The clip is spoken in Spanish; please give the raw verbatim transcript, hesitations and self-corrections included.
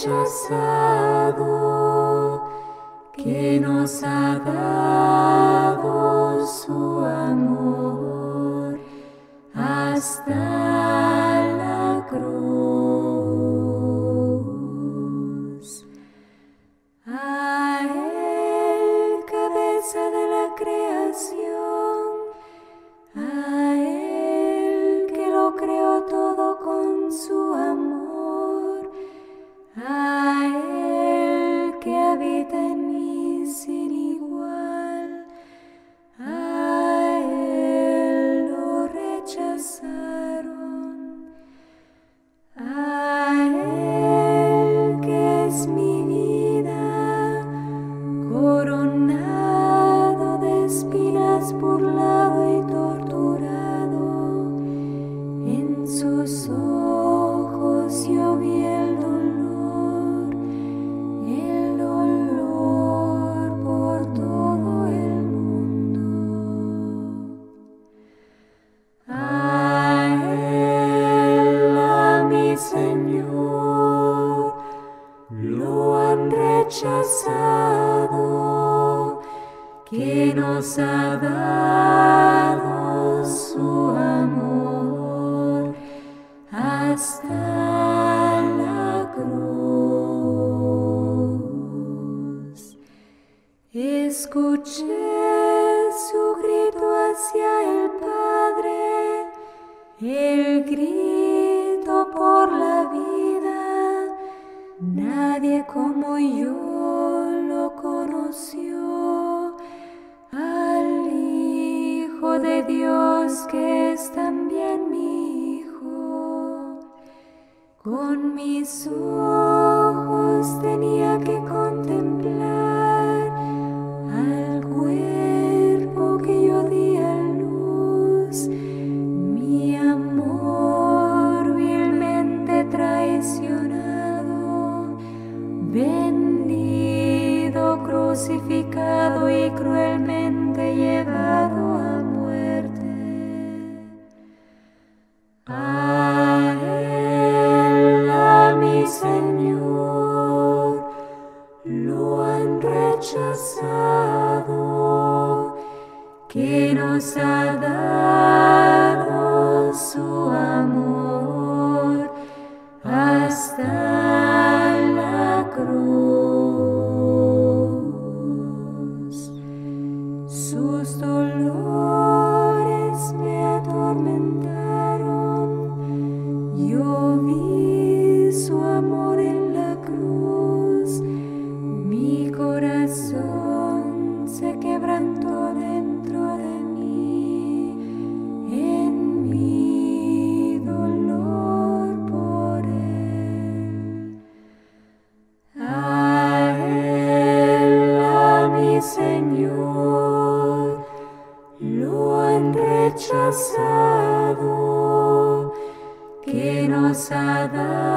rechazado, que nos ha dado su amor hasta la cruz. A Él, cabeza de la creación, a Él que lo creó todo con su amor, a Él que habita en mí sin igual, a Él lo rechazaron, a Él que es mi vida, coronado de espinas, burlado y torturado. En sus ojos yo vi el dolor, el dolor por todo el mundo. A Él, a mi Señor, lo han rechazado, que nos ha dado su amor hasta la cruz. Escuché su grito hacia el Padre, el grito por la vida. Nadie como yo lo conoció, al Hijo de Dios que es también mi Hijo. Con mis ojos tenía que contemplar al cuerpo que yo di a luz, mi amor vilmente traicionado, vendido, crucificado y cruelmente llevado a muerte. A Él, a mi Señor, lo han rechazado, que nos ha dado su amor hasta la cruz. Sus dolores me atormentaron, yo vi su amor en la cruz, mi corazón se quebrantó dentro de mí, en mi dolor por Él. A Él, a mi Señor, lo han rechazado, que nos ha dado